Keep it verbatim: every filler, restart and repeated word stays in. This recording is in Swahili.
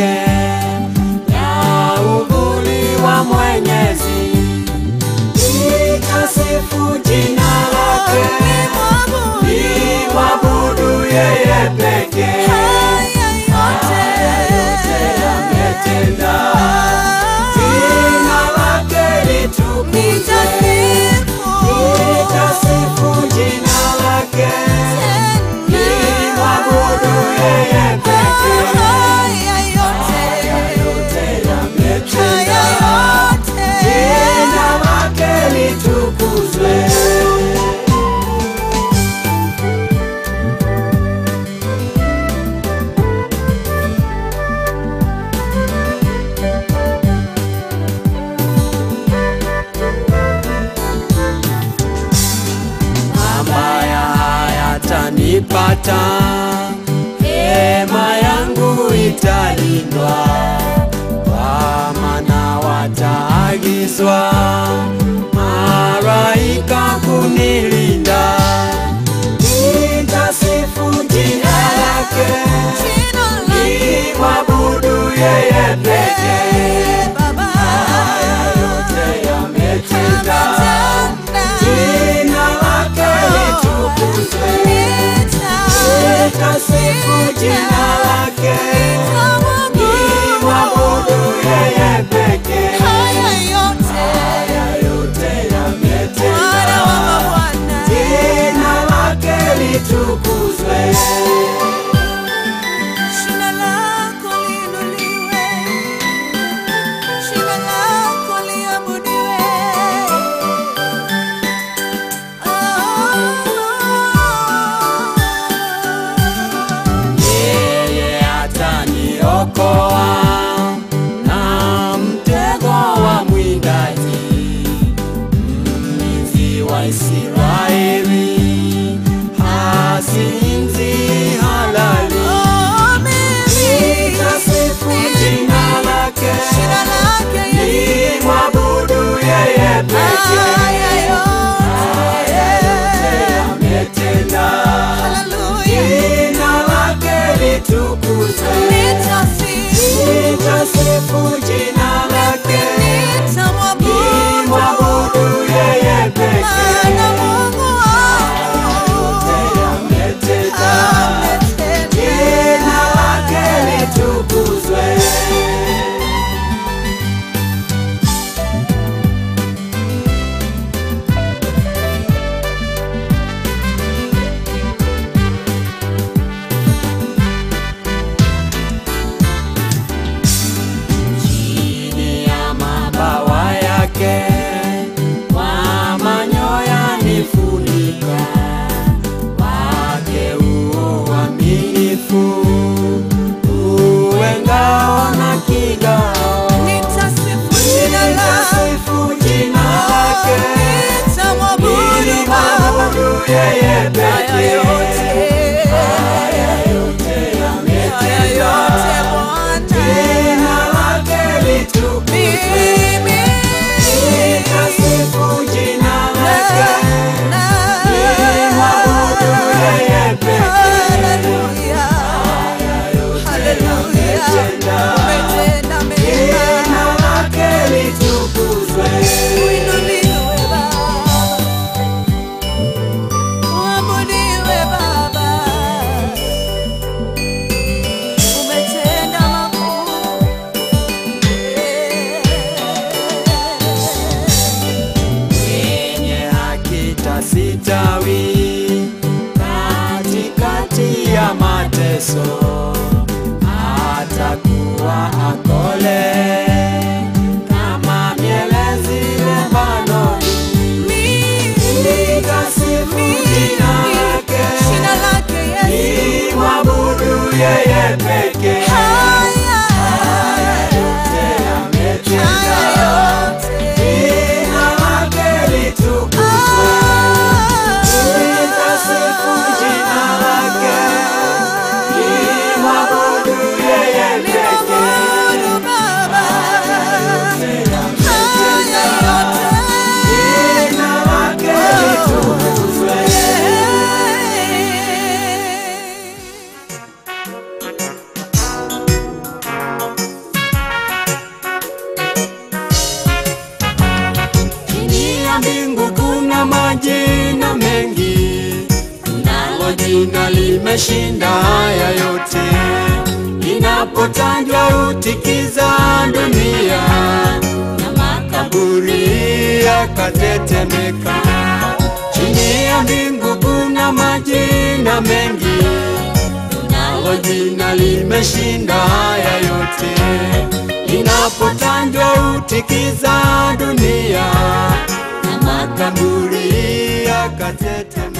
yake ya uvuli wa Mwenyezi, nitasifu jina lake, nimwabudu yeye pekee. Haya yote ametenda, jina lake litukuzwe. Nitasifu jina lake, nimwabudu yeye pekee. Haya yote ametenda, jina lake litukuzwe. Nipata, hema yangu italindwa, kwa maana wataagizwa malaika kunilinda. Nitasifu jina lake, nimwabudu yeye pekee. Haya yote ametenda, jina lake litukuzwe. Nitasifu jina lake, nimwabudu yeye pekee. Haya yote ametenda, jina lake litukuzwe. Jina lako liinuliwe, jina lako liabudiwe. Okoa na mtego wa mwindaji, mlinzi wa Israeli, hasinzi halali. Nitasifu jina lake, nimwabudu yeye pekee. Haya yote ametenda, jina lake litukuzwe. Nitasifu jina lake, nimwabudu yeye pekee. Yote ametenda, jina lake litukuzwe. Kwa manyoya nifunika, wake uaminifu, uwe ngao na kigao. Nitasifu jina lake, nimwabudu yeye pekee. Haya yote ametenda, jina lake litukuzwe. Nitasifu jina lake, nimwabudu yeye pekee. Haya yote ametenda, jina lake litukuzwe. Uinuliwe Baba, uabudiwe Baba, umetenda makuu. Mwenye haki tasitawi katikati ya mateso, atakuwa akole kama mielezi Lebanoni. Nitasifu jina lake, nimwabudu yeye pekee. Haya yote ametenda, jina lake litukuzwe. kuna majina mengi, kunalo jina limeshinda haya yote. Linapotajwa hutikiza dunia, na makaburi yakatetemeka. Chini ya mbingu kuna majina mengi, kunalo jina limeshinda haya yote. Linapotajwa hutikiza dunia, na makaburi yakatetemeka.